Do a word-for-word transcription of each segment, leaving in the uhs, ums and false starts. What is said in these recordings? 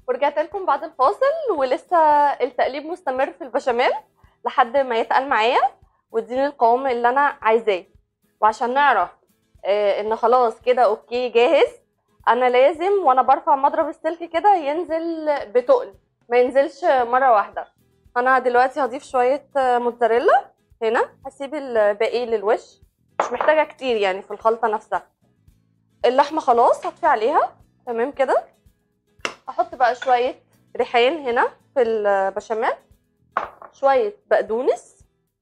ورجعت لكم بعد الفاصل، ولسه التقليب مستمر في البشاميل لحد ما يتقل معايا ويديني القوام اللي انا عايزاه. وعشان نعرف آه ان خلاص كده اوكي جاهز، انا لازم وانا برفع مضرب السلك كده ينزل بتقل، ما ينزلش مره واحده. انا دلوقتي هضيف شويه آه، موتزاريلا هنا، هسيب الباقي للوش، مش محتاجه كتير يعني في الخلطه نفسها. اللحمه خلاص هطفي عليها تمام كده. احط بقى شويه ريحان هنا في البشاميل، شويه بقدونس،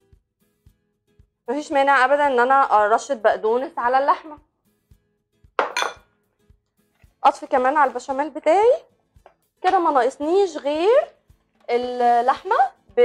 مفيش مانع ابدا ان انا ارشد بقدونس على اللحمه. اطفي كمان على البشاميل بتاعي كده، ما ناقصنيش غير اللحمه ب...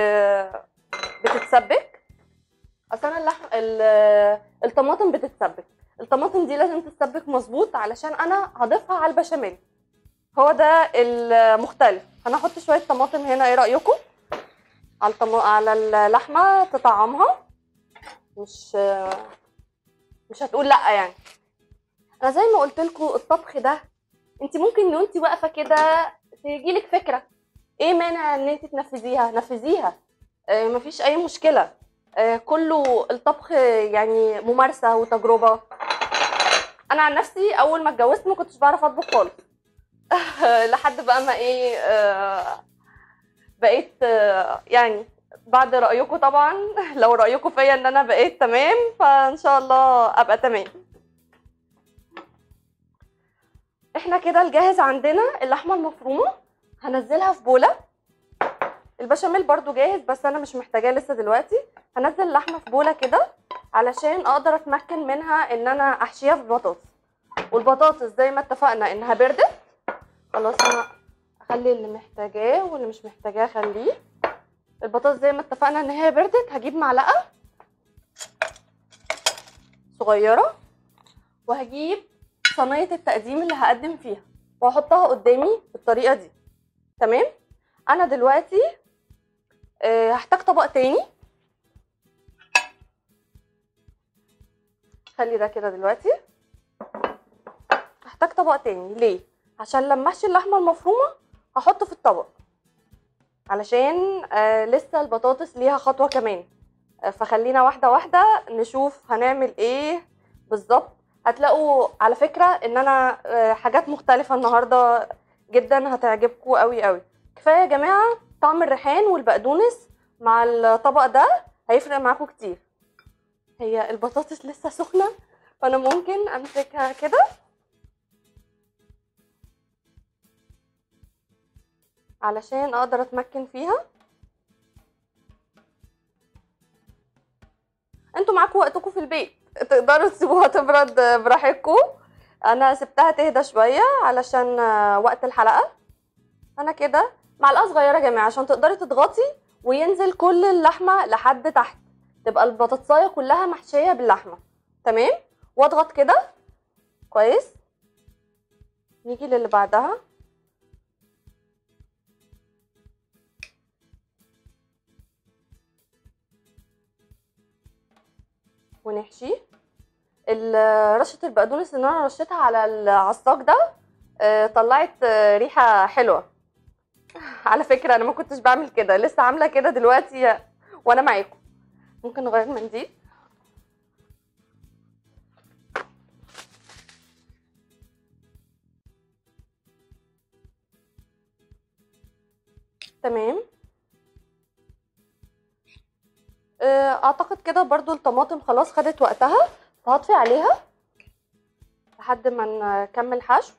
بتتسبك. اصلا اللحم ال- الطماطم بتتسبك، الطماطم دي لازم تتسبك مظبوط علشان انا هضيفها على البشاميل، هو ده المختلف. انا هحط شويه طماطم هنا، ايه رايكم؟ على الطم... على اللحمه تطعمها، مش مش هتقول لا يعني. انا زي ما قلت لكم الطبخ ده انت ممكن وانت واقفه كده تجيلك فكره، ايه مانع ان انت تنفذيها؟ نفذيها، آه مفيش اي مشكله. آه كله الطبخ يعني ممارسه وتجربه. انا عن نفسي اول ما اتجوزت ما كنتش بعرف اطبخ خالص لحد بقى ما ايه آه بقيت آه يعني بعد رايكم طبعا لو رايكم فيا ان انا بقيت تمام، فان شاء الله ابقى تمام. احنا كده الجاهز عندنا اللحمه المفرومه، هنزلها في بوله. البشاميل برضو جاهز بس انا مش محتاجاه لسه دلوقتي. هنزل اللحمه في بوله كده علشان اقدر اتمكن منها ان انا احشيها في البطاطس. والبطاطس زي ما اتفقنا انها بردت، خلاص انا اخلي اللي محتاجاه واللي مش محتاجاه اخليه. البطاطس زي ما اتفقنا ان هي بردت، هجيب معلقه صغيره وهجيب صينيه التقديم اللي هقدم فيها وهحطها قدامي بالطريقه دي. تمام. انا دلوقتي أه هحتاج طبق تاني، خلي ده كده دلوقتي. هحتاج طبق تاني ليه؟ عشان لما احشي اللحمه المفرومه هحطه في الطبق، علشان آه لسه البطاطس ليها خطوه كمان. آه فخلينا واحده واحده نشوف هنعمل ايه بالظبط. هتلاقوا على فكره ان انا آه حاجات مختلفه النهارده جدا هتعجبكم قوي قوي. كفايه يا جماعه طعم الريحان والبقدونس مع الطبق ده هيفرق معاكم كتير. هي البطاطس لسه سخنه فانا ممكن امسكها كده علشان اقدر اتمكن فيها. انتوا معاكم وقتكم في البيت، تقدروا تسيبوها تبرد براحتكم. انا سبتها تهدى شويه علشان وقت الحلقه. انا كده معلقه صغيره يا جماعه عشان تقدري تضغطي وينزل كل اللحمه لحد تحت، تبقى البطاطسايه كلها محشيه باللحمه. تمام. واضغط كده كويس. نيجي للي بعدها. ونحشي رشه البقدونس اللي انا رشيتها على العصاج ده. آه، طلعت آه، ريحه حلوه. على فكره انا ما كنتش بعمل كده، لسه عامله كده دلوقتي وانا معاكم. ممكن نغير منديل. تمام. آه، اعتقد كده برضو الطماطم خلاص خدت وقتها، فهطفي عليها لحد ما نكمل حشو.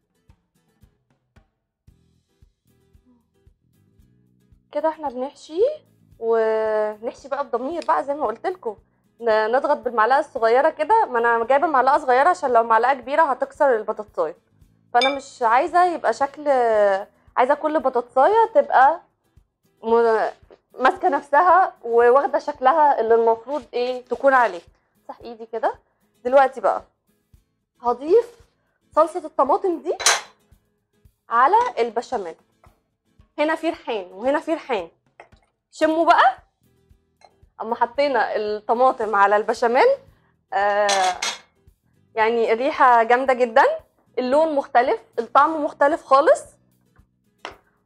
كده احنا بنحشي، ونحشي بقى بضمير بقى زي ما قلت لكم. نضغط بالمعلقه الصغيره كده، ما انا جايبه معلقه صغيره عشان لو معلقه كبيره هتكسر البطاطسايه، فانا مش عايزه يبقى شكل، عايزه كل بطاطسايه تبقى م- ماسكه نفسها وواخده شكلها اللي المفروض ايه تكون عليه. صح ايدي كده. دلوقتي بقى هضيف صلصه الطماطم دي على البشاميل. هنا في ريحان وهنا في ريحان، شموا بقى. اما حطينا الطماطم على البشاميل آه يعني الريحه جامده جدا، اللون مختلف، الطعم مختلف خالص.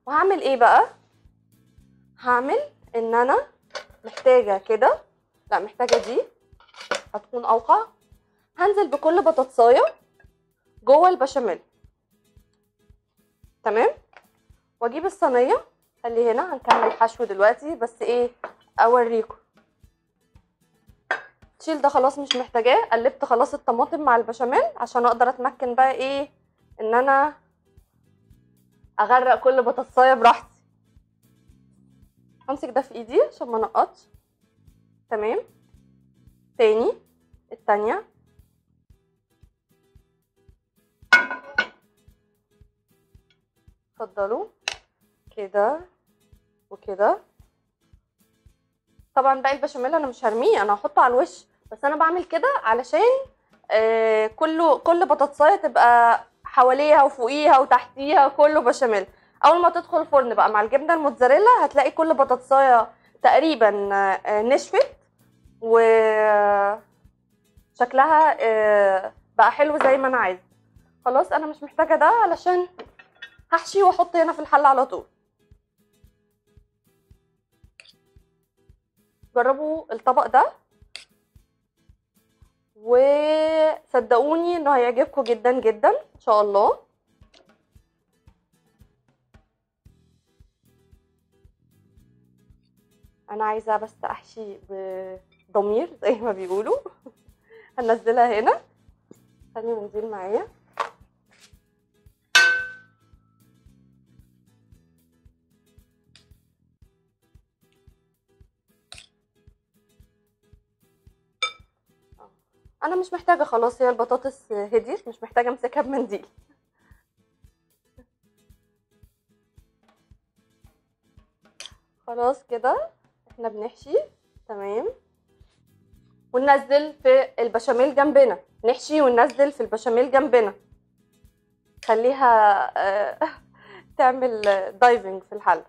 وهعمل ايه بقى؟ هعمل ان انا محتاجه كده، لا محتاجه دي هتكون اوقع. هنزل بكل بطاطسايه جوه البشاميل، تمام. واجيب الصينيه، خلي هنا هنكمل حشو دلوقتي، بس ايه اوريكم. تشيل ده خلاص مش محتاجاه. قلبت خلاص الطماطم مع البشاميل عشان اقدر اتمكن بقى ايه ان انا اغرق كل بطاطسايه براحتي. همسك ده في ايدي عشان ما نقطش، تمام. تاني التانية، اتفضلوا كده وكده. طبعا باقي البشاميل انا مش هرميه، انا هحطه على الوش، بس انا بعمل كده علشان آه كله كل بطاطسايه تبقى حواليها وفوقيها وتحتيها كله بشاميل. اول ما تدخل الفرن بقى مع الجبنه الموتزاريلا هتلاقي كل بطاطسايه تقريبا آه نشفت وشكلها آه بقى حلو زي ما انا عايزه. خلاص انا مش محتاجه ده علشان هحشي واحط هنا في الحله على طول. جربوا الطبق ده وصدقوني انه هيعجبكم جدا جدا ان شاء الله. انا عايزه بس احشي بضمير زي ما بيقولوا. هنزلها هنا، خلي منزل معايا. انا مش محتاجه خلاص، هي البطاطس هديت، مش محتاجه امسكها بمنديل. خلاص كده احنا بنحشي، تمام. وننزل في البشاميل جنبنا، نحشي وننزل في البشاميل جنبنا، خليها تعمل دايفنج في الحله.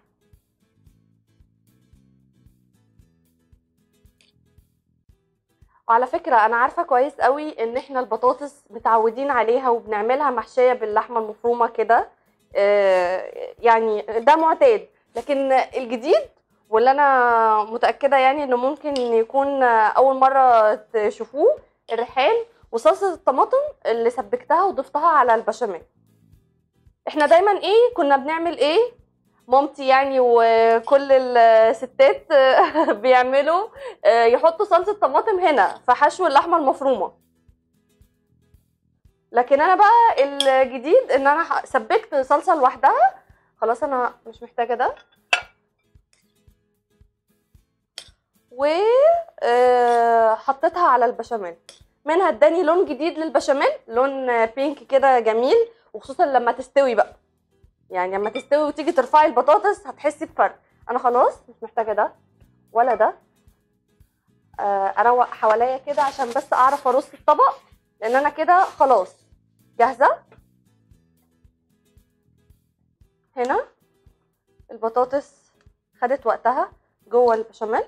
وعلى فكرة انا عارفة كويس قوي ان احنا البطاطس متعودين عليها وبنعملها محشية باللحمة المفرومة كده، يعني ده معتاد. لكن الجديد واللي انا متأكدة يعني انه ممكن يكون اول مرة تشوفوه، الريحان وصلصة الطماطم اللي سبكتها وضفتها على البشاميل. احنا دايما ايه كنا بنعمل ايه، مامتي يعني وكل الستات بيعملوا يحطوا صلصه طماطم هنا في حشو اللحمه المفرومه. لكن انا بقى الجديد ان انا سبكت صلصه لوحدها. خلاص انا مش محتاجه ده، وحطيتها على البشاميل. منها اداني لون جديد للبشاميل، لون بينك كده جميل، وخصوصا لما تستوي بقى، يعني لما تستوي وتيجي ترفعي البطاطس هتحسي بفرق. انا خلاص مش محتاجه ده ولا ده. آه اروق حواليا كده عشان بس اعرف ارص الطبق، لان انا كده خلاص جاهزه. هنا البطاطس خدت وقتها جوه البشاميل،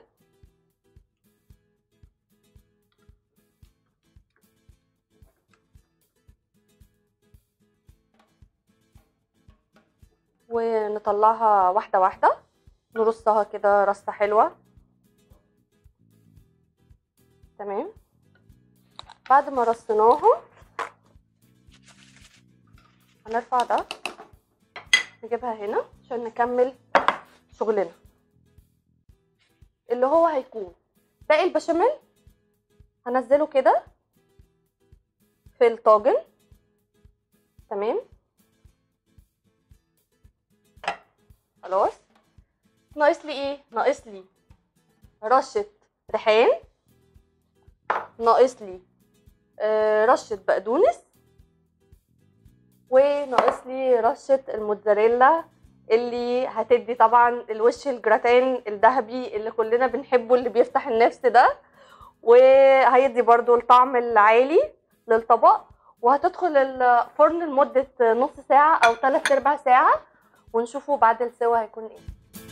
ونطلعها واحده واحده، نرصها كده رصه حلوه، تمام. بعد ما رصيناها هنرفع ده، نجيبها هنا عشان نكمل شغلنا اللي هو هيكون باقي البشاميل. هنزله كده في الطاجن، تمام. خلاص ناقص لي ايه؟ ناقص لي رشه ريحان، ناقص لي آه رشه بقدونس، وناقص لي رشه الموتزاريلا اللي هتدي طبعا الوش الجراتان الذهبي اللي كلنا بنحبه، اللي بيفتح النفس ده، وهيدي برضو الطعم العالي للطبق. وهتدخل الفرن لمده نص ساعه او ثلاث ارباع ساعه، ونشوفه بعد السوا هيكون ايه.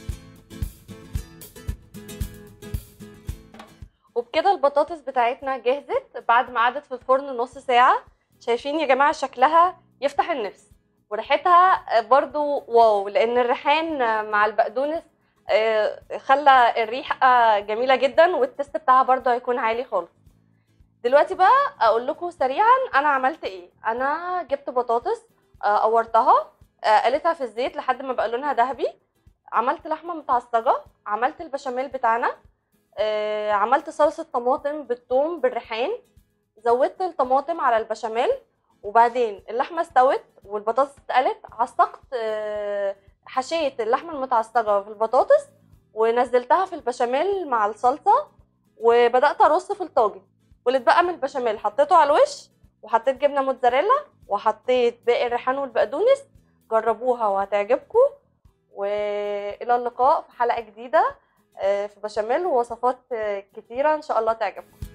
وبكده البطاطس بتاعتنا جهزت بعد ما قعدت في الفرن نص ساعه. شايفين يا جماعه شكلها يفتح النفس، وريحتها برضو واو، لان الريحان مع البقدونس آه، خلى الريحه جميله جدا، والتست بتاعها برضو هيكون عالي خالص. دلوقتي بقى اقول لكم سريعا انا عملت ايه. انا جبت بطاطس، آه، قورتها، آه، قليتها في الزيت لحد ما بقى لونها ذهبي. عملت لحمه متعصجه، عملت البشاميل بتاعنا، آه، عملت صلصه طماطم بالثوم بالريحان، زودت الطماطم على البشاميل، وبعدين اللحمه استوت والبطاطس اتقلت، عصقت آه، حشيه اللحمه المتعصجه في البطاطس ونزلتها في البشاميل مع الصلصه، وبدات ارص في الطاجن، واللي اتبقى من البشاميل حطيته على الوش، وحطيت جبنه موتزاريلا، وحطيت باقي الريحان والبقدونس. جربوها وهتعجبكم، والى اللقاء في حلقه جديده آه، في بشاميل ووصفات آه، كتيره ان شاء الله تعجبكم.